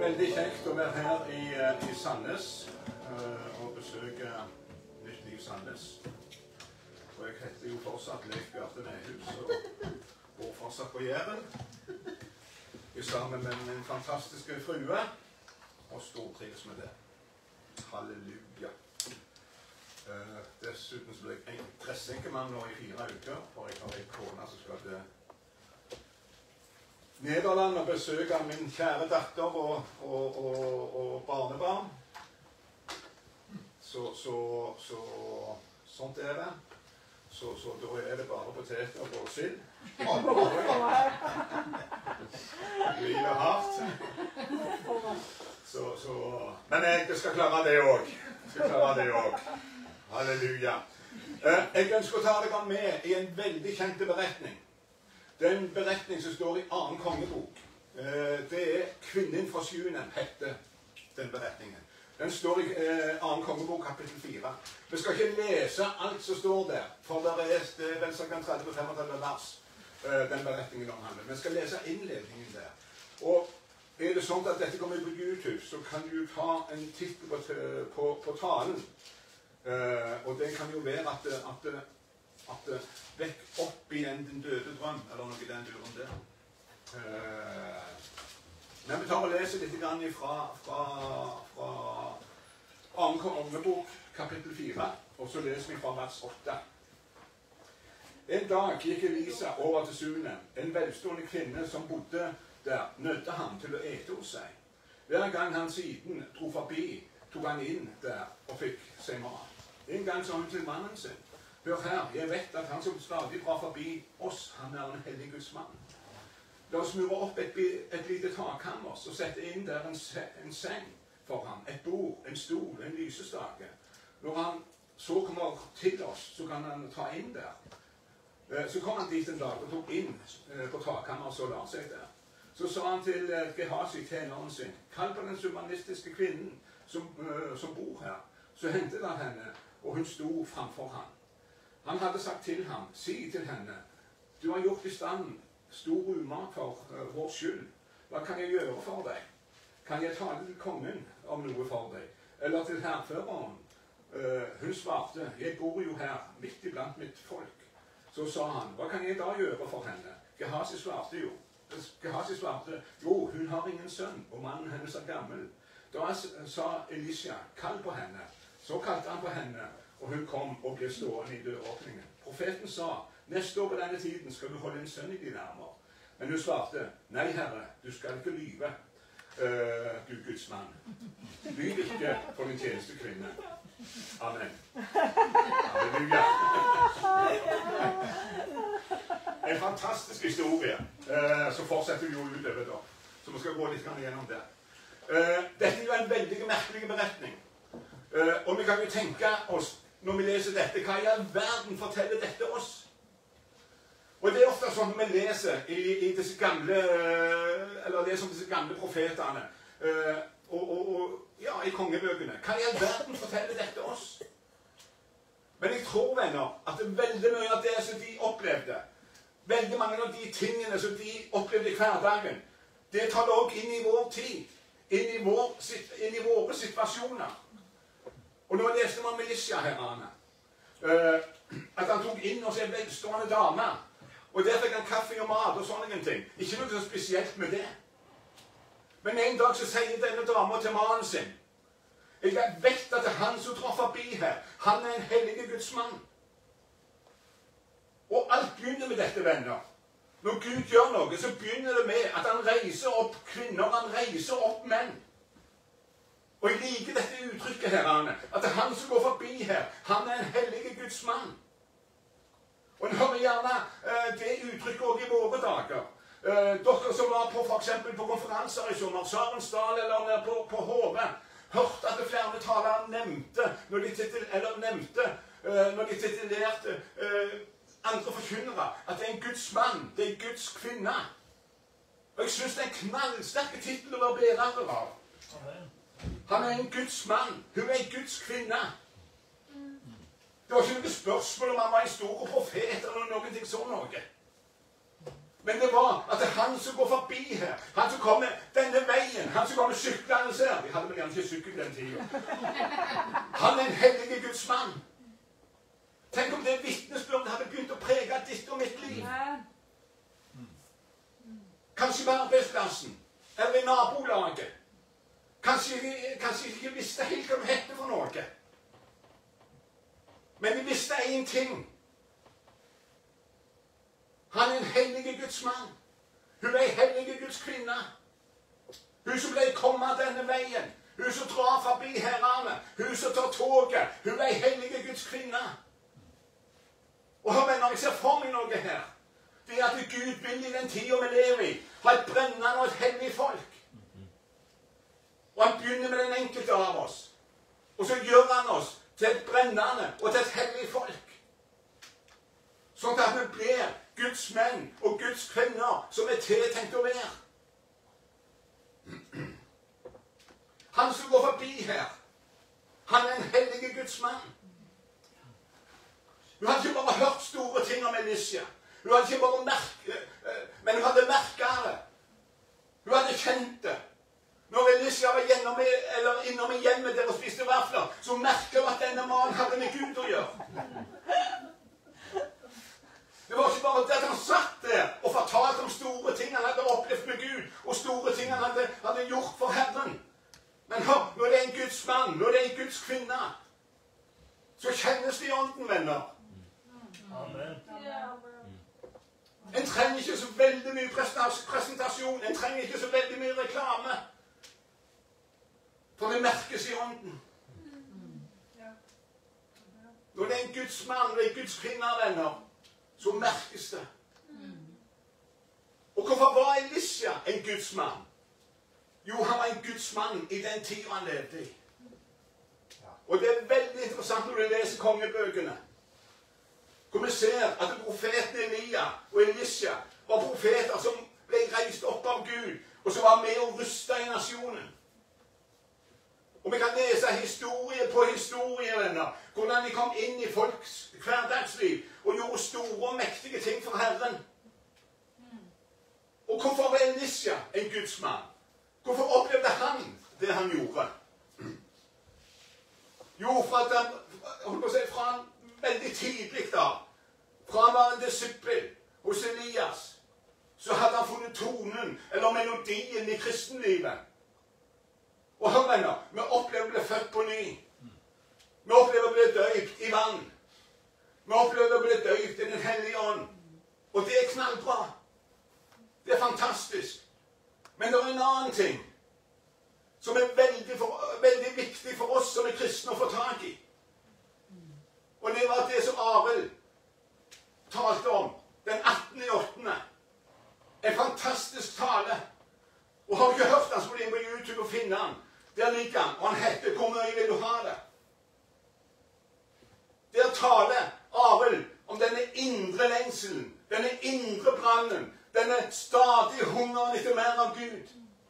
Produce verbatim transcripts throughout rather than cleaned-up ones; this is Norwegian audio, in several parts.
Veldig kjekt å være her i, i Sandnes og besøke Nytt Liv Sandnes. Og jeg heter jo fortsatt Leif Bjarte Nehus og bor fortsatt på Jæren. I sammen med min fantastiske frue og stortrives med det. Halleluja. Uh, dessuten så ble jeg dressenkemann nå i fire uker, for jeg har en kone som skal til Nederland og besøke min kjære datter og, og, og, og barnebarn. Så, så, så sånt er det. Så, så da er det bare poteter og sild. Livet er hardt. Så, så. Men jeg skal klare det òg. Skal klare det òg. Halleluja. Jeg ønsker å ta dere med i en veldig kjent beretning. Det er en beretning som står i annen kongebok. Det er Kvinnen fra Sjunem, heter den beretningen. Den står i annen kongebok, kapittel fire. Vi skal ikke lese alt som står der, for det er vel cirka tretti til femogtretti vers, den beretningen omhandler. Vi skal lese innledningen der. Og er det sånn at dette kommer på YouTube, så kan du ta en titt på, på, på talen. Og det kan jo være at, at, at vekk opp igjen den døde drøm, eller noe i den duren der. Men vi tar og leser litt grann fra, fra, fra annen kongebok, kapittel fire, og så leser vi fra vers åtte. En dag gikk Elisa over til Sunem. En velstående kvinne som bodde der, nødde ham til å ete hos seg. Hver gang han siden dro forbi, tok han inn der og fikk seg mat. En gang sa hun til mannen sin: hør her, jeg vet at han som stadig drar forbi oss, han er en hellig Guds mann. La oss mure opp et, et lite takhammer og sette inn der en, en seng for ham, et bord, en stol, en lysestake. Når han så kommer til oss, så kan han ta inn der. Så kom han dit en dag og tok inn på takhammeret og la seg der. Så sa han til Gehazi, tjeneren sin: kall på den humanistiske kvinnen som, som bor her. Så hentet han henne, og hun sto framfor ham. Han hadde sagt til ham: si til henne, du har gjort i stand stor umak for uh, vår skyld. Hva kan jeg gjøre for deg? Kan jeg tale til kongen om noe for deg? Eller til hærføreren? Uh, hun svarte: jeg bor jo her, midt iblant mitt folk. Så sa han: hva kan jeg da gjøre for henne? Gehazi svarte jo. Gehazi svarte: jo, hun har ingen sønn, og mannen hennes er gammel. Da sa Elisha: kall på henne. Så kalte han på henne, og hun kom og ble stående i døråpningen. Profeten sa: neste år på denne tiden skal du holde en sønn i dine armer. Men hun svarte: nei, Herre, du skal ikke lyve, uh, du Guds mann. Lyv ikke for din tjeneste kvinne. Amen. Halleluja. En fantastisk historie. Uh, så fortsetter vi jo utover da. Så vi skal gå litt gjennom det. Uh, dette er jo en veldig merkelig beretning. Uh, og vi kan jo tenke oss, når vi leser dette, hva i all verden forteller dette oss? Og det er ofte sånn når vi leser i, i disse gamle, eller leser om disse gamle profetene, uh, og, og, og ja, i kongebøkene. Hva i all verden forteller dette oss? Men jeg tror, venner, at det er veldig mye av det som de opplevde, veldig mange av de tingene som de opplevde i hverdagen, det tar det også inn i vår tid, inn i, vår, inn i våre situasjoner. Og nå leste man Elisha her, Anne, uh, at han tok inn hos en velstående dame, og der fikk han kaffe og mat og sånne ting. Ikke noe spesielt med det. Men en dag så sier denne dama til mannen sin: jeg vet at det er han som drar forbi her. Han er en hellig Guds mann. Og alt begynner med dette, venner. Når Gud gjør noe, så begynner det med at han reiser opp kvinner, han reiser opp menn. Og jeg liker dette uttrykket her, Anne, at det er han som går forbi her. Han er en hellig Guds mann. Og nå har vi gjerne uh, det uttrykket også i våre dager. Uh, dere som var på, for eksempel, på konferanser i sommer, Sarensdal eller nede på, på Hove, hørte at det flere talere nevnte, når de, titel, eller nevnte, uh, når de titulerte uh, andre forkynnere, at det er en Guds mann, det er en Guds kvinne. Og jeg synes det er en knallsterk titel å være bærer av. Han er en Guds mann, hun er en Guds kvinne. Det var ikke noe spørsmål om han var en stor profet eller noe sånn noe. Men det var at det er han som går forbi her. Han som kommer denne veien han som kommer syklende her, vi hadde vel gjerne ikke sykkel den tiden. Han er en hellig Guds mann. Tenk om det vitnesbyrdet hadde begynt å prege ditt og mitt liv. Kanskje på arbeidsplassen, eller i nabolaget. Kanskje, kanskje ikke visste helt hva du hette for noe. Men vi visste én ting. Han er en hellig Guds mann. Hun er en hellig Guds kvinne. Hun som ble kommet denne veien. Hun som drar forbi herrene. Hun som tar toget. Hun er en hellig Guds kvinne. Og hør, venner, jeg ser for meg noe her. Det er at Gud vil i den tiden vi lever i, ha et brennende og et hellig folk. Og han begynner med den enkelte av oss. Og så gjør han oss til et brennende og til et hellig folk. Sånn at vi blir Guds menn og Guds kvinner som er tiltenkt å være. Han som går forbi her, han er en hellig Guds mann. Hun hadde ikke bare hørt store ting om Elisha. Hun hadde ikke bare merket, men hun hadde merket det. Hun hadde kjent det. Når Elisha var gjennom, eller innom i hjemmet der og spiste vafler, så merket hun at denne mannen hadde med Gud å gjøre. Det var ikke bare det at han satt der og fortalte om store ting han hadde opplevd med Gud, og store ting han hadde, hadde gjort for Herren. Men hør, når det er en Guds mann, når det er en Guds kvinne, så kjennes det i ånden, venner. Amen. En trenger ikke så veldig mye presentasjon, en trenger ikke så veldig mye reklame. For det merkes i ånden. Når det er en Guds mann og en Guds kvinne, venner, så merkes det. Og hvorfor var Elisha en Guds mann? Jo, han var en Guds mann i den tiden han levde i. Og det er veldig interessant når du leser kongebøkene, hvor vi ser at profeten Elia og Elisha var profeter som ble reist opp av Gud, og som var med og rustet i nasjonen. Og vi kan lese historie på historie, venner, hvordan de kom inn i folks hverdagsliv og gjorde store og mektige ting for Herren. Og hvorfor var Elisha en Guds mann? Hvorfor opplevde han det han gjorde? Jo, fra, den, si, fra han veldig tidlig da, fra han var en disippel hos Elias, så hadde han funnet tonen, eller melodien i kristenlivet. Og hør, venner, vi opplever å bli født på ny. Vi opplever å bli døypt i vann. Vi opplever å bli døypt i Den hellige ånd. Og det er knallbra. Det er fantastisk. Men det er en annen ting som er veldig, for, veldig viktig for oss som er kristne å få tak i. Og det var det som Arild talte om den attende åttende En fantastisk tale. Og har du ikke hørt han, så må du inn på YouTube og finne han. Der ligger han, og han heter 'Hvor mye vil du ha det?' Der taler Arild om denne indre lengselen, denne indre brannen, denne stadige hungeren etter mer av Gud.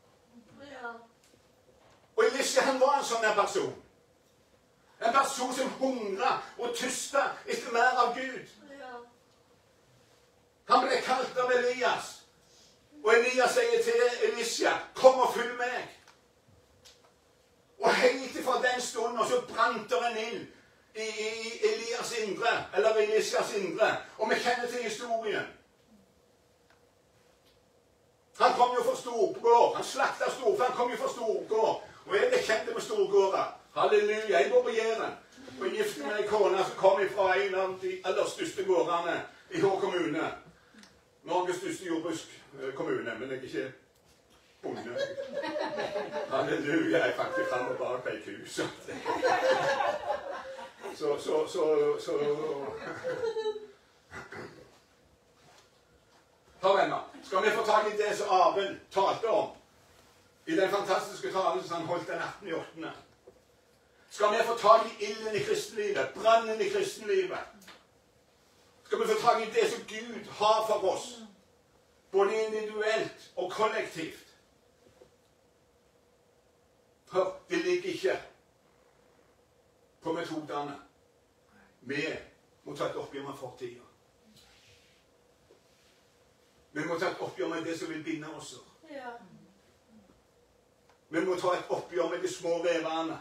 Og Elisha, han var en sånn person. En person som hungret og tystet etter mer av Gud. Han ble kalt av Elias. Og Elias sier til Elisha, 'Kom og følg meg.' Og helt ifra den stunden så brant det en ild i, i Elias indre, eller Elishas indre. Og vi kjenner til historien. Han kom jo fra Storgård. Han slakta Storgård, han kom jo fra Storgård. Og jeg ble kjent med Storgårder. Halleluja. Jeg bor på Jæren. Og jeg gifte meg en kone som kom fra en av de aller største gårdene i Hå kommune. Norges største jordbrukskommune, men jeg er ikke bonde. Halleluja. Jeg er faktisk frem og bak på ei ku. Så, så, så, så, så. Hør, venner. Skal vi få tak i det som Arild talte om i den fantastiske talen som han holdt den attende åttende Skal vi få tak i ilden i kristenlivet, brannen i kristenlivet? Skal vi få tak i det som Gud har for oss, både individuelt og kollektivt? Hør, det ligger ikke på metodene. Vi må ta et oppgjør med fortiden. Vi må ta et oppgjør med det som vil binde oss. Vi må ta et oppgjør med de små revene,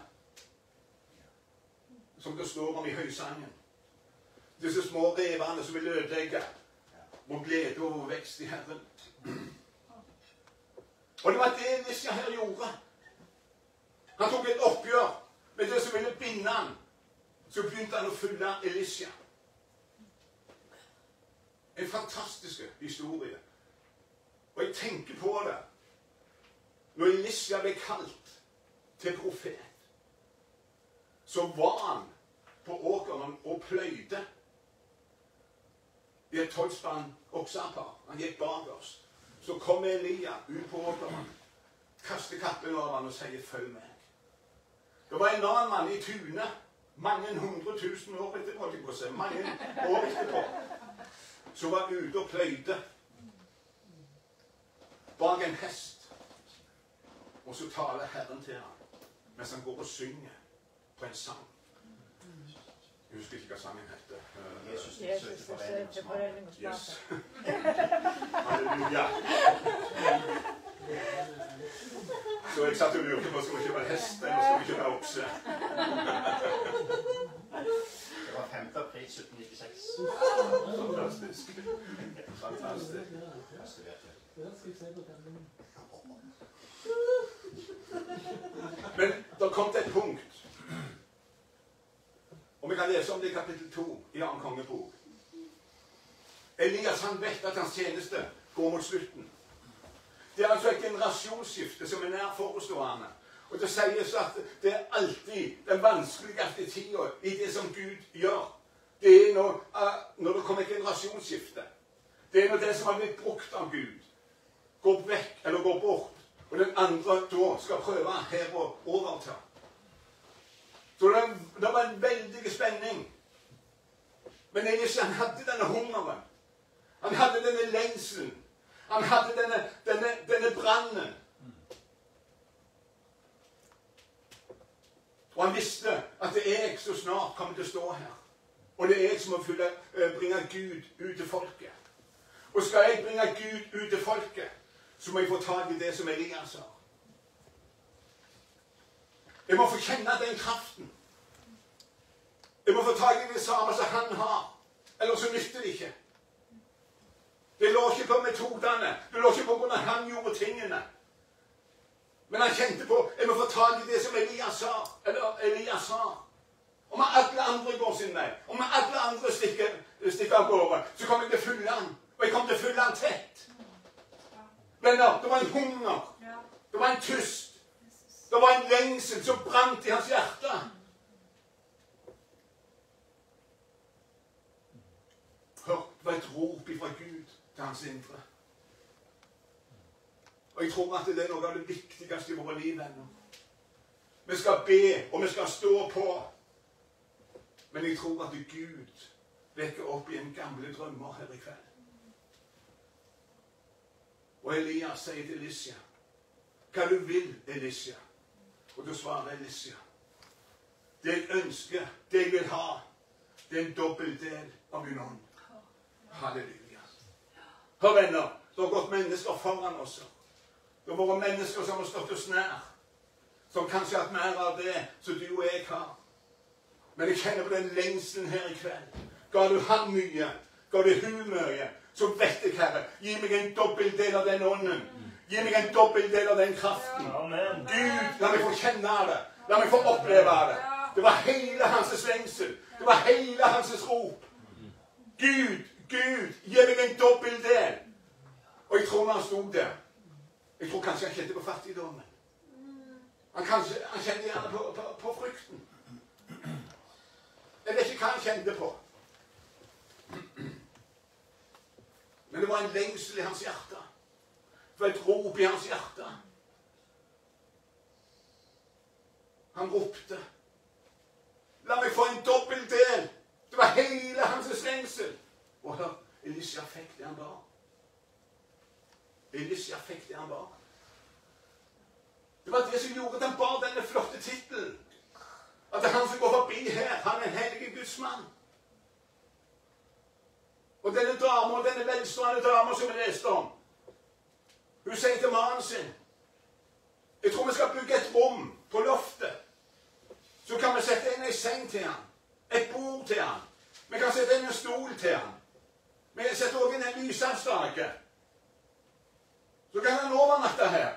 som det står om i høysangen. Disse små revene som vil ødelegge vår glede og vekst i Herren. Og det var det Elisja her gjorde. Han tok et oppgjør med det som ville binde han. Så begynte han å følge Elisja. En fantastisk historie. Og jeg tenker på det. Når Elisja ble kalt til profet, så var han på åkeren og pløyde i et tolvspann oksapar. Han gikk bak oss. Så kom Elia ut på åkeren, kaster kappen over han og sier, følg meg. Det var en annen mann i tunet, mange hundre tusen år etterpå, på seg, mange år etterpå, som var ute og pløyde bak en hest. Og så taler Herren til ham, mens han går og synger på en sang. Jeg husker ikke hva sangen heter. Jesus, Jesus, søkte forelling og smake. Yes. Halleluja. Så jeg satt og lurte på, skal vi kjøpe hest, eller skal vi kjøpe okse? Det var femte april sytten nittiseks. Fantastisk. Fantastisk. Men det kom til et punkt, og vi kan lese om det i kapittel to i annen kongebok. Elias, han vet at hans tjeneste går mot slutten. Det er altså et generasjonsskifte som er nær forestående. Og det sies at det er alltid den vanskeligste tida i det som Gud gjør. Det er når, når det kommer et generasjonsskifte. Det er når det som har blitt brukt av Gud, går vekk eller går bort. Og den andre da skal prøve her å overta. Så det, det var en veldig spenning. Men Elisha, han hadde denne hungeren. Han hadde denne lengselen. Han hadde denne, denne, denne brannen. Og han visste at det er jeg som snart kommer til å stå her. Og det er jeg som må fylle, bringe Gud ut til folket. Og skal jeg bringe Gud ut til folket, så må jeg få tak i det som Elias har. Jeg må få kjenne den kraften. Jeg må få tak i det samme som han har. Eller så nytter det ikke. Det lå ikke på metodene. Det lå ikke på hvordan han gjorde tingene. Men han kjente på, jeg må få tak i det som Elias har. Eller Elias har. Om alle andre går sin vei, om alle andre stikker, stikker av gårde, så kommer jeg til å fylle han. Og jeg kommer til å fylle han tett. Venner, det var en hunger. Det var en tyst. Det var en lengsel som brant i hans hjerte. Hør, det var et rop ifra Gud til hans indre. Og jeg tror at det er noe av det viktigste i våre liv, venner. Vi skal be, og vi skal stå på. Men jeg tror at Gud vekker opp i en gamle drømmer her i kveld. Og Elias sier til Elisja, hva du vil, Elisja? Og da svarer Elisja, det jeg ønsker, det jeg vil ha, det er en dobbelt del av min ånd. Halleluja. Hør, venner, det har gått mennesker foran oss. Det har vært mennesker som har stått oss nær, som kanskje har hatt mer av det som du og jeg har. Men jeg kjenner på den lengselen her i kveld. Ga du han mye, ga du hun mye, så vet jeg, Herre, gi meg en dobbeltdel av den ånden. Gi meg en dobbeltdel av den kraften. Amen. Gud, la meg få kjenne det. La meg få oppleve det. Det var hele hans lengsel. Det var hele hans rop. Gud, Gud, gi meg en dobbeltdel. Og jeg tror når han stod der, jeg tror kanskje han kjente på fattigdommen. Han, kanskje, han kjente gjerne på, på, på frykten. Jeg vet ikke hva han kjente på. Men det var en lengsel i hans hjerte. Det var et rop i hans hjerte. Han ropte, la meg få en dobbelt del. Det var hele hans lengsel. Og hør, Elisja fikk det han ba. Elisja fikk det han ba. Det var det som gjorde at han bar denne flotte titelen. At det er han som går forbi her, han er en hellig Gudsmann. Og denne dame, og denne velstående dame som vi leste om, hun sier til mannen sin, Jeg tror vi skal bygge et rom på loftet. Så kan vi sette inn en seng til han. Et bord til han. Vi kan sette inn en stol til han. Vi setter også inn en lysavstake. Så kan han overnatte her.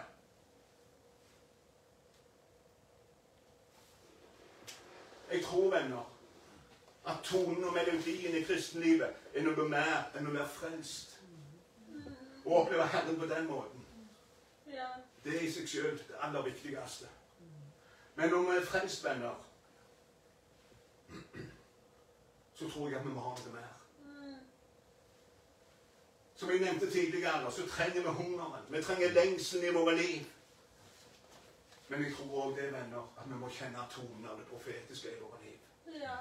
Jeg tror, venner, at tonen og melodien i kristenlivet er noe mer enn å være frelst. Å oppleve Herren på den måten. Det er i seg selv det aller viktigste. Men når vi er frelst, venner, så tror jeg at vi må ha det mer. Som jeg nevnte tidligere, så trenger vi hungeren. Vi trenger lengselen i våre liv. Men jeg tror også det, venner, at vi må kjenne tonen av det profetiske i våre liv. Ja.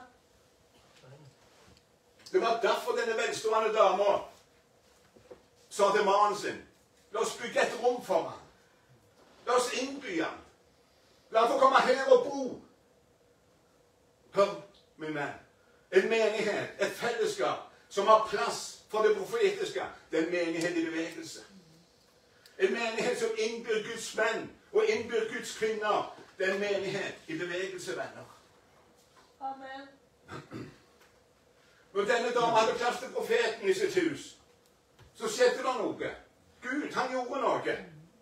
Det var derfor denne velstående dama sa til mannen sin, la oss bygge et rom for ham. La oss innby ham. La ham få komme her og bo. Hør, min venn. En menighet, et fellesskap, som har plass for det profetiske, det er en menighet i bevegelse. En menighet som innbyr Guds menn og innbyr Guds kvinner, det er en menighet i bevegelse, venner. Amen. Når denne dama hadde plass til profeten i sitt hus, så skjedde det noe. Gud, han gjorde noe.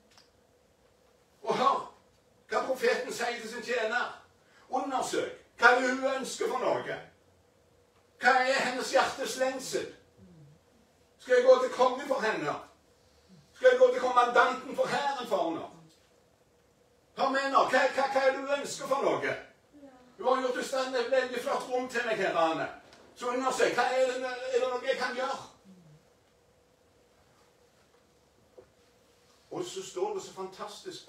Og hør hva profeten sier til sin tjener. Undersøk. Hva er det hun ønsker for noe? Hva er hennes hjertes lengsel? Skal jeg gå til kongen for henne? Skal jeg gå til kommandanten for hæren for henne? Hør med henne. Hva, hva, hva er det du ønsker for noe? Du har gjort i stand et veldig flott rom til meg her, Anne. Så undersøk. Hva er det, er det noe jeg kan gjøre? Og så står det så fantastisk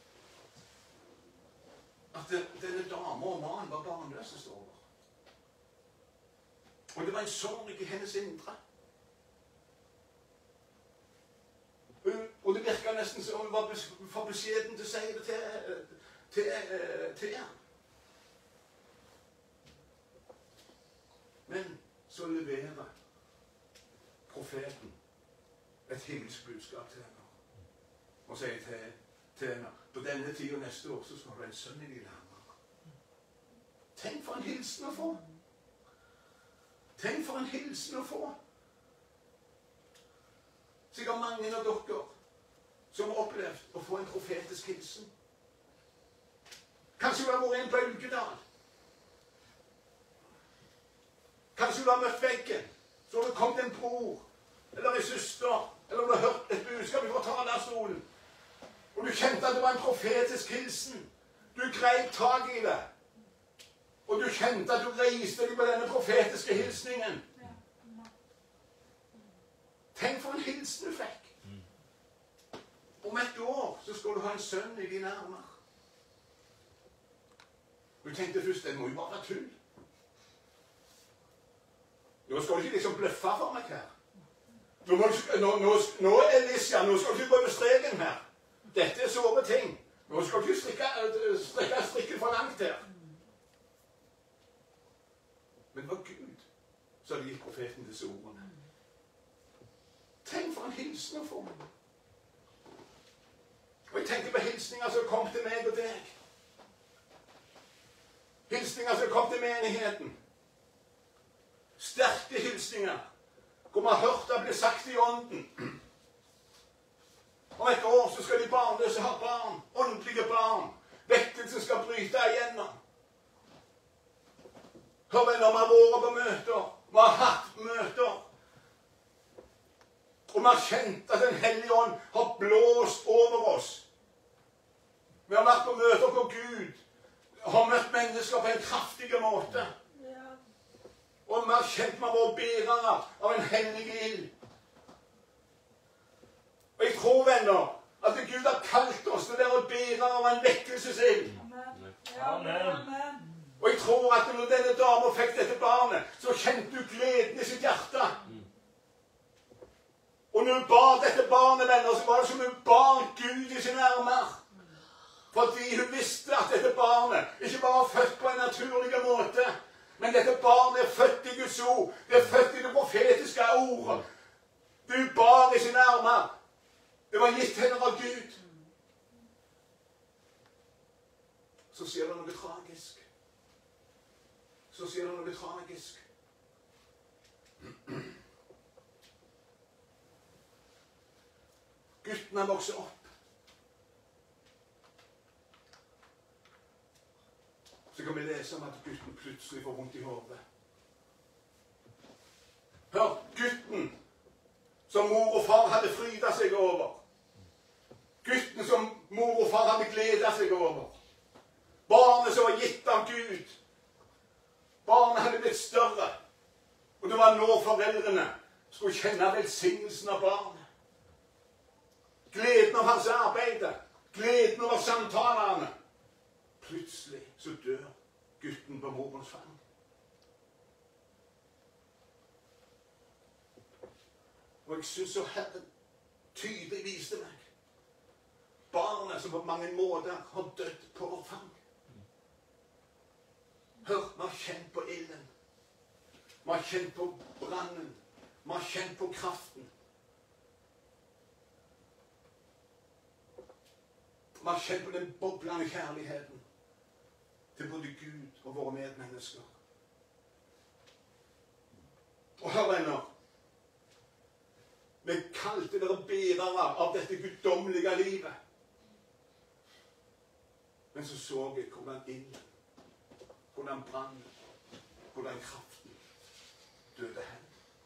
at det, denne dama og mannen var barnløse, står det. Og det var en sorg i hennes indre. Og det virket nesten som hun var for beskjeden til å si det til, til, til ham. Men så leverer profeten et himmelsk budskap til henne. Og sier til, til henne, på denne tid og neste år så skal du ha en sønn i dine armer. Tenk for en hilsen å få. Tenk for en hilsen å få. Sikkert mange av dere som har opplevd å få en profetisk hilsen. Kanskje du har vært i en bølgedal. Kanskje du har møtt veggen. Så har det kommet en bror, eller en søster, eller du har hørt et budskap fra talerstolen. Og du kjente at det var en profetisk hilsen. Du greip tak i det. Og du kjente at du reiste deg på denne profetiske hilsningen. Tenk for en hilsen du fikk. Om et år så skal du ha en sønn i dine armer. Du tenkte først, det må jo bare være tull. Nå skal du ikke liksom bløffe for meg her. Nå, må, nå, nå, nå Elisha, nå skal du ikke gå over streken her. Dette er såre ting. Nå skal du ikke strikke, strikke strikken for langt her. Men det var Gud som hadde gitt profeten disse ordene. Tenk for en hilsen å få. Og jeg tenker på hilsninger som kom til meg og deg. Hilsninger som kom til menigheten. Sterke hilsninger. Hvor man har hørt det bli sagt i ånden. Om et år så skal de barnløse ha barn. Åndelige barn. Vekkelsen skal bryte igjennom. Hør venner, vi har vært på møter. Vi har hatt møter. Og vi har kjent at Den hellige ånd har blåst over oss. Vi har vært på møter hvor Gud har møtt mennesker på en kraftig måte. Og vi har kjent med våre bærere av en hellig ild. Og jeg tror, venner, at Gud har kalt oss til å være bærere av en vekkelsesild. Amen. Og jeg tror at når denne dama fikk dette barnet, så kjente du gleden i sitt hjerte. Og når hun bar dette barnet, venner, så var det som hun bar Gud i sine armer. Fordi hun visste at dette barnet ikke bare var født på en naturlig måte, men dette barnet er født i Guds ord. Det er født i det profetiske ordet. Du bar i sine armer. Det var gitt henne av Gud. så skjer det noe tragisk. Så skjer det noe tragisk. Gutten har vokst opp. Så kan vi lese om at gutten plutselig får vondt i hodet. Hør, gutten som mor og far hadde fryda seg over. Gutten som mor og far hadde gleda seg over. Barnet som var gitt av Gud. Barnet hadde blitt større. Og det var nå foreldrene skulle kjenne velsignelsen av barnet. Gleden av hans arbeid. Gleden over samtalene. Plutselig så dør gutten på morens fang. Og jeg synes så Herren tydelig viste meg barnet som på mange måter har dødd på vår fang. Hør, vi har kjent på ilden. Vi har kjent på brannen. Vi har kjent på kraften. Vi har kjent på den boblende kjærligheten til både Gud og våre medmennesker. Og hør, venner. Vi kalte dere bærere av dette guddommelige livet. Men så så jeg hvordan ilden, hvordan brannen, hvordan kraften døde hen.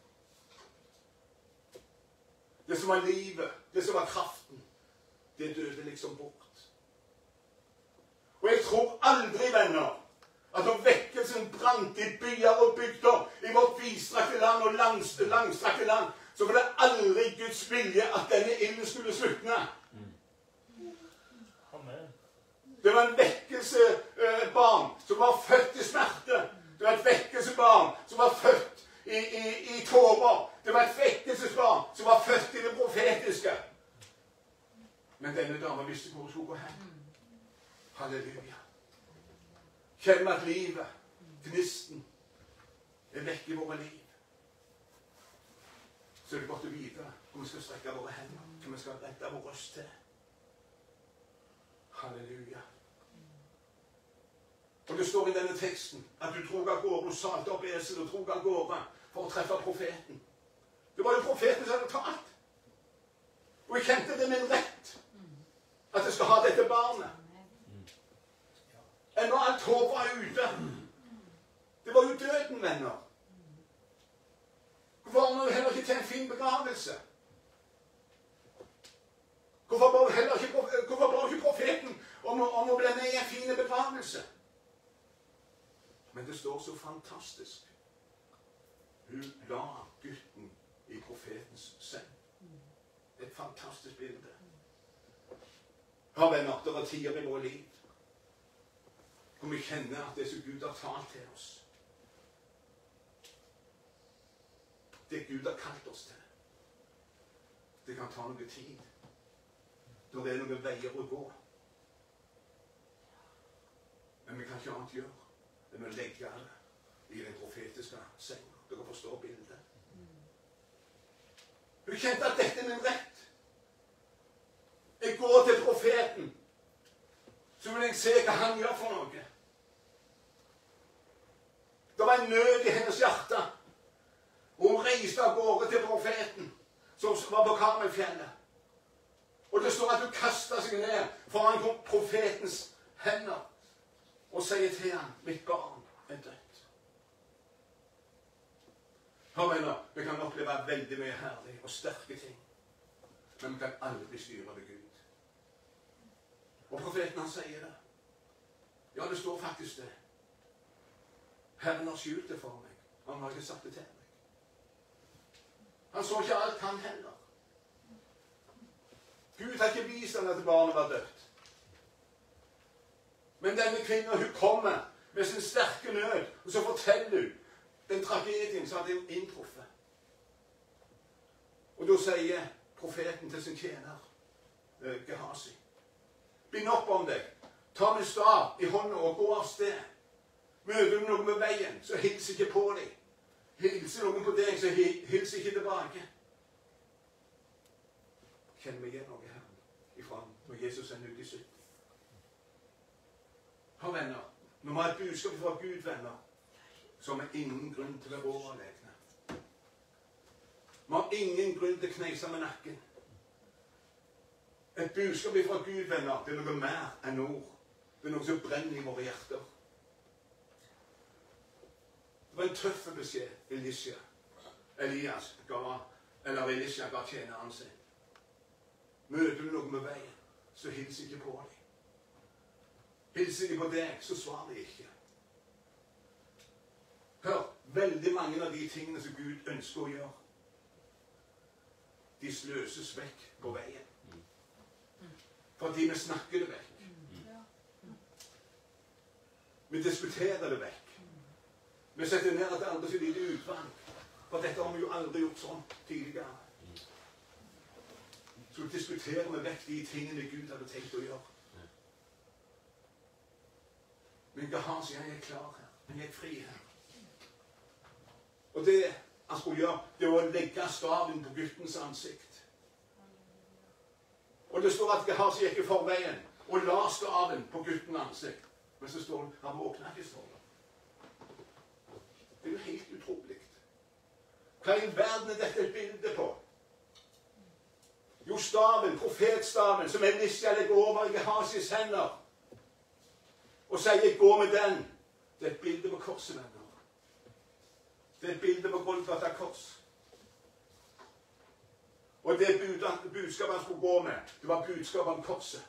Det som var livet, det som var kraften, det døde liksom bort. Og jeg tror aldri, venner, at når vekkelsen brant i byer og bygder i vårt vidstrakte land og langs, langstrakte land, så var det aldri Guds vilje at denne ilden skulle slukne. Amen. Det var en vekkelsesbarn eh, som var født i smerte. Det var et vekkelsesbarn som var født i, i, i tårer. Det var et vekkelsesbarn som var født i det profetiske. Men denne damen visste hvor hun skulle gå hen. Halleluja. Kjenn at livet, gnisten, er vekk i våre liv. Så er det godt å vite hvor vi skal strekke våre hender, hvor vi skal rette vår røst til. Halleluja. Og det står i denne teksten at du drog av gårde, du salte opp esel og drog av gårde for å treffe profeten. Det var jo profeten som hadde talt. Og jeg kjente det min rett at jeg skal ha dette barnet. Ennå alt håp var ute. Det var jo døden, venner. Hvorfor var det heller ikke til en fin begravelse? Hvorfor ba heller ikke, hvorfor ba ikke profeten om, om å bli med i en fin begravelse? Men det står så fantastisk. Hun la gutten i profetens seng. Et fantastisk bilde. Hør, venner, det er tider i vårt liv hvor vi kjenner at det som Gud har talt til oss, det Gud har kalt oss til, det kan ta noe tid. Når det er noen veier å gå. Men vi kan ikke annet gjøre enn å legge det i den profetiske sengen. Dere forstår bildet. Hun kjente at dette er min rett. Jeg går til profeten, så vil jeg se hva han gjør for noe. Det var en nød i hennes hjerte. Og hun reiste av gårde til profeten, som var på Karmelfjellet. Og det står at hun kastet seg ned foran profetens hender og sier til ham, mitt barn er dødt. Hør, venner, vi kan oppleve veldig mye herlig og sterke ting, men vi kan aldri styre ved Gud. Og profeten han sier det. Ja, det står faktisk det. Herren har skjult det for meg. Han har ikke sagt det til meg. Han så ikke alt, han heller. Gud har ikke vist ham at barnet var dødt. Men denne kvinnen, hun kommer med sin sterke nød, og så forteller hun den tragedien som hadde inntruffet. Og da sier profeten til sin tjener, Gehazi, bind opp om deg, ta min stav i hånda og gå av sted. Møter du noen med veien, så hils ikke på deg. Hilser noen på deg, så hils ikke tilbake. Kjenner vi igjen noe her ifra når Jesus er ute i sytt. Hør, venner, når vi har et budskap fra Gud, venner, så har vi ingen grunn til å være overlegne. Vi har ingen grunn til å kneise med nakken. Et budskap fra Gud, venner, det er noe mer enn ord. Det er noe som brenner i våre hjerter. Det var en tøff beskjed Elisha, Elias ga, eller Elisha ga tjeneren sin. Møter du noe med veien, så hils ikke på dem. Hilser de på deg, så svarer de ikke. Hør, veldig mange av de tingene som Gud ønsker å gjøre, de sløses vekk på veien. Fordi vi snakker det vekk. Vi diskuterer det vekk. Vi setter ned at det andre så lite utvalg. For dette har vi jo aldri gjort sånn tidligere. Så diskuterer vi vekk de tingene Gud hadde tenkt å gjøre. Men Gehazi, jeg er klar her. Jeg er fri her. Og det han skulle gjøre, det var å legge staven på guttens ansikt. Og det står at Gehazi gikk i forveien og la staven på guttens ansikt. Men så står det, han våkna ikke, står det. Det er jo helt utrolig. Hva i verden er dette et bilde på? Jo, staven, profetstaven, som Elisha legger over i Gehazis hender, og sier, gå med den. Det er et bilde på korset, venner. Det er et bilde på Golgata kors. Og det budskapet han skulle gå med, det var budskapet om korset.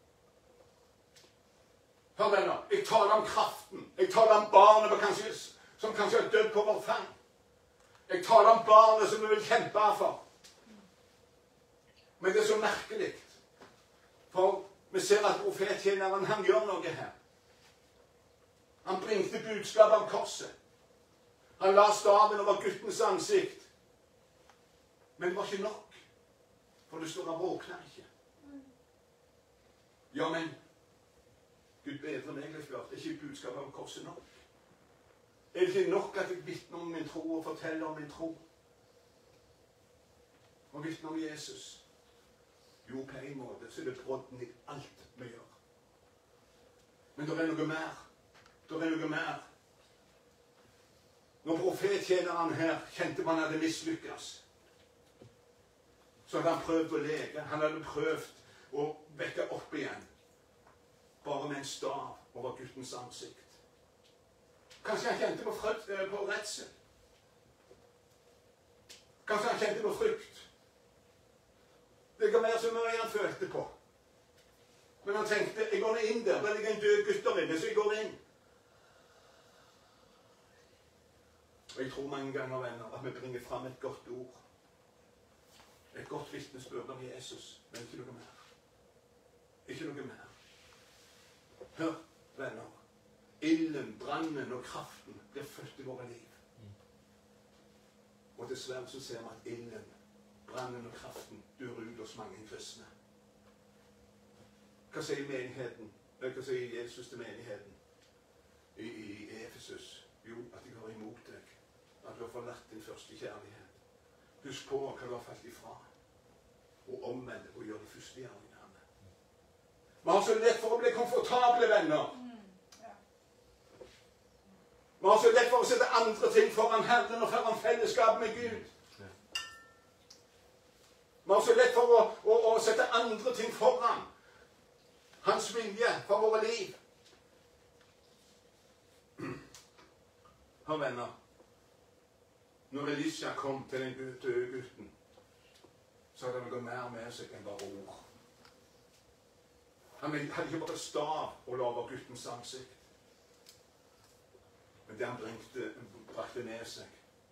Hør, venner, jeg taler om kraften. Jeg taler om barnet kanskje, som kanskje er dødd på vår fang. Jeg taler om barnet som vi vil kjempe for. Men det er så merkelig. For vi ser at profettjeneren, han gjør noe her. Han bringte budskapet om korset. Han la staven over guttens ansikt. Men det var ikke nok. For det står han våkna ikke. Ja, men Gud bedre meg, jeg spør. Det er ikke budskapet om korset nok. Er det ikke nok at jeg vitner om min tro og forteller om min tro? Og vitner om Jesus? Jo, på en måte så er det brodden i alt vi gjør. Men det er noe mer. Det er noe mer. Når profettjeneren her kjente man hadde mislykkes, så hadde han prøvd å lege. Han hadde prøvd å vekke opp igjen. Bare med en stav over guttens ansikt. Kanskje han kjente på, frykt, på redsel. Kanskje han kjente på frykt. Det kan være så mye han følte på. Men han tenkte, jeg går inn der. Der ligger en død gutt der inne, så jeg går inn. Og jeg tror mange ganger, venner, at vi bringer frem et godt ord. Et godt vitnesbyrd om Jesus, men ikke noe mer. Ikke noe mer. Hør, venner. Ilden, brannen og kraften blir født i våre liv. Og dessverre så ser vi at ilden, brannen og kraften dør ut hos mange kristne. Hva sier menigheten? Hva sier Jesus til menigheten i, i Efesus? Jo, at de går imot deg. At du har forlatt din første kjærlighet. Husk på hva du har falt ifra. Og omvend og gjør de første gjerningene. Vi har så lett for å bli komfortable, venner. Vi har så lett for å sette andre ting foran Herren og foran fellesskap med Gud. Vi har så lett for å, å, å sette andre ting foran hans vilje for våre liv. Hør, venner. Når Elisha kom til den døde gutten, så hadde han noe mer med seg enn bare ord. Han hadde ikke bare stav og la over guttens ansikt. Men det han bringte, brakte med seg,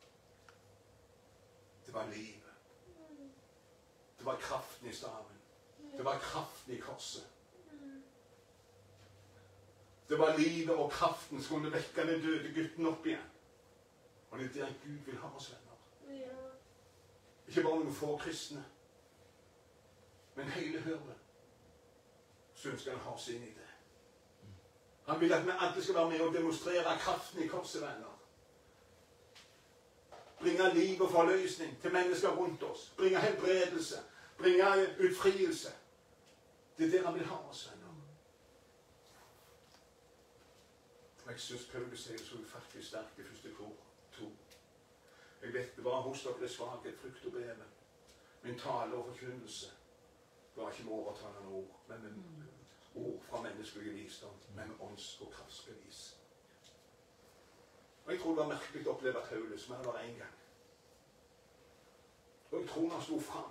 det var livet. Det var kraften i staven. Det var kraften i korset. Det var livet og kraften som kunne vekke den døde gutten opp igjen. Og det er der Gud vil ha oss, venner. Ikke bare noen få kristne, men hele høret. Så ønsker han ha oss inn i det. Han vil at vi alle skal være med og demonstrere kraften i korset, venner. Bringe liv og forløsning til mennesker rundt oss. Bringe helbredelse. Bringe utfrielse. Det er der han vil ha oss, venner. Jeg synes Paulus sier så ufattelig sterkt i første kor to. Jeg vet det var hos dere svakhet, frykt og beven. Min tale og forkynnelse var ikke med overtalende ord, men med ord fra menneskelig visdom, men med ånds- og kraftsbevis. Og jeg tror det var merkelig å oppleve Paulus, men det var en gang. Og jeg tror når han sto fram,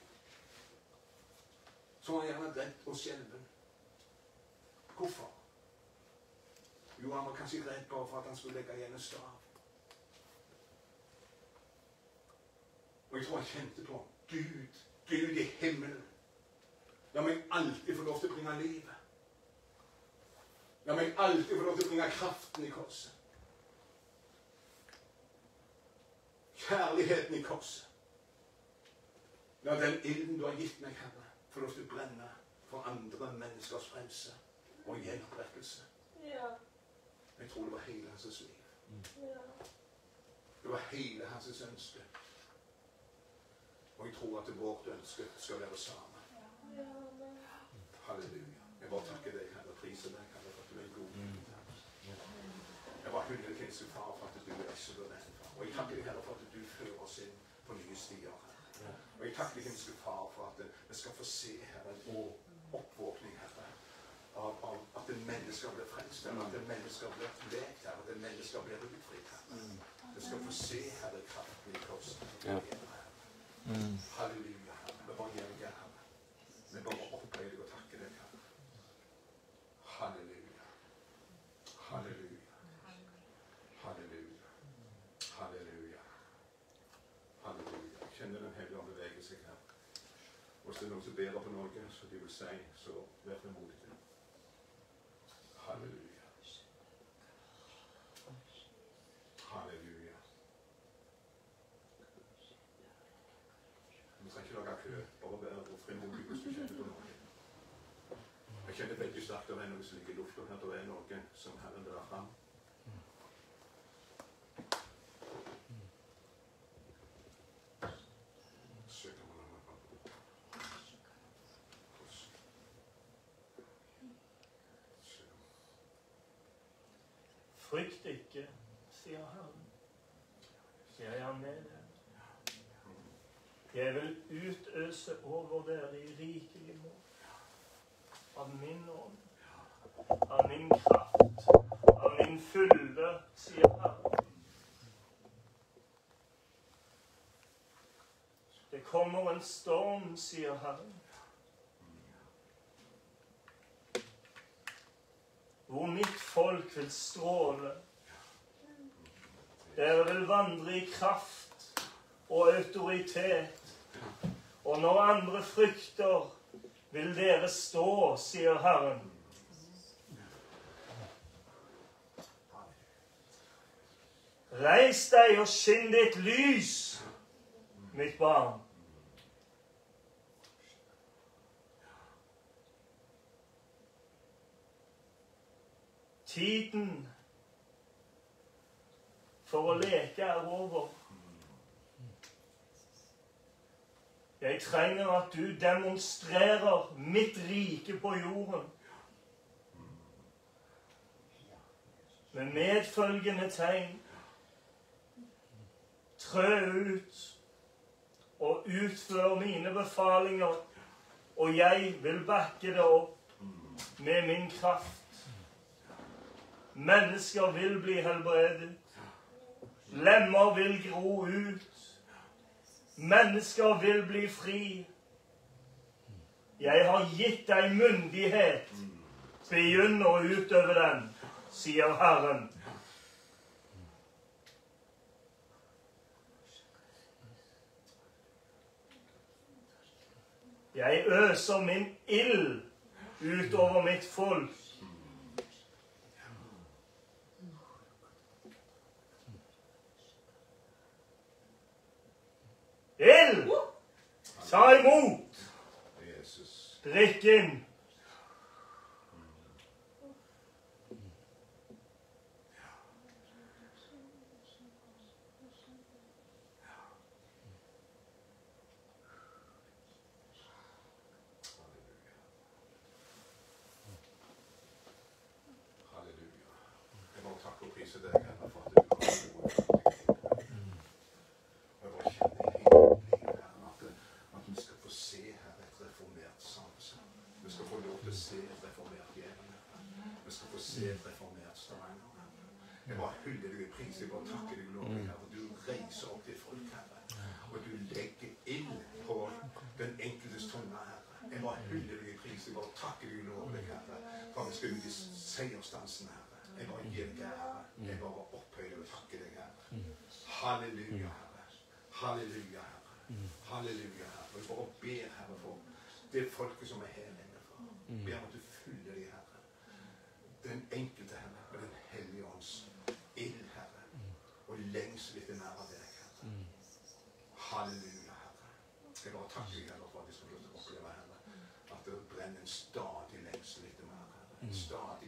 så var han gjerne redd og skjelven. Hvorfor? Jo, han var kanskje redd bare for at han skulle legge igjen en stav. Og jeg tror han kjente på Gud, Gud i himmelen. La meg alltid få lov til å bringe livet. La meg alltid få lov til å bringe kraften i korset. Kjærligheten i korset. La den ilden du har gitt meg, Herre, få lov til å brenne for andre menneskers frelse og gjenopprettelse. Ja. Jeg tror det var hele hans liv. Ja. Det var hele hans ønske. Og jeg tror at vårt ønske skal være sammen. Ja. Halleluja. Jeg bare takker deg, Herre, priser deg, Herre, for at du er god. Jeg bare hyller deg, Kristi Far, for at du er så den, Far. Og jeg takker deg, Herre, for at du fører oss inn på nye stier, Herre. Og jeg takker deg, Kristi Far, for at vi skal få se, Herre, en oppvåkning, Herre, av, av at en menneske blir frelst, Herre, at en menneske blir lekt, Herre, at en menneske blir utfritt, Herre. Vi skal få se, Herre, kraften i korset. Ja. Mm. Halleluja, Herre. Vi bare gjør det, Herre. Vi bare opphøyer deg og takker deg, Herre. Halleluja. Halleluja. Halleluja. Halleluja. Halleluja. Jeg kjenner den hellige ånd bevege seg her. Og hvis det er noen som ber på noe, så de vil si, så vær fremodig. Halleluja. Halleluja. Vi trenger ikke lage kø, bare være fremodig hvis du kjenner på noe. Jeg kjenner veldig sterkt av henne hvis det ligger i luften her, det er noe som Herren drar fram. Frykt ikke, sier Herren. Jeg er med deg. Jeg vil utøse over dere i rikelig mål. Av min ånd, av min kraft, av min fylde, sier Herren. Det kommer en storm, sier Herren, hvor mitt folk vil stråle. Dere vil vandre i kraft og autoritet. Og når andre frykter, vil dere stå, sier Herren. Reis deg og skinn ditt lys, mitt barn. Tiden for å leke er over. Jeg trenger at du demonstrerer mitt rike på jorden. Med medfølgende tegn. Trø ut og utfør mine befalinger, og jeg vil bakke det opp med min kraft. Mennesker vil bli helbredet. Lemmer vil gro ut. Mennesker vil bli fri. Jeg har gitt deg myndighet. Begynn å utøve den, sier Herren. Jeg øser min ild utover mitt folk. Ild! Ta imot! Drikk inn! priser deg, Herre, for at du kommer til å og jeg bare kjenner i hele livet, Herre, at, at vi skal få se, Herre, et reformert samfunn. Vi skal få lov til å se et reformert Jæren, Herre. Vi skal få se et reformert Stavanger, Herre. Jeg bare hyller deg i pris, jeg bare takker deg lov, Herre. Du reiser opp til folk, Herre, og du legger inn på den enkeltes tunge, Herre. Jeg bare hyller deg i pris, jeg bare takker deg lov, Herre, for at vi skal ut i seierstansen, Herre. Jeg bare gir deg, Herre. Jeg bare opphøyer og takker deg, Herre. Halleluja, Herre. Halleluja, Herre. Halleluja, Herre. Jeg bare ber, Herre, for det folket som er her inne, for. Ber om at du fyller deg, Herre. Den enkelte, Herre, med den hellige ånds ild, Herre. Og lengsel etter nær av deg, Herre. Halleluja, Herre. Jeg bare takker deg, Herre, for at vi skal få oppleve, Herre, at det brenner en stadig lengsel etter mer, Herre. En stadig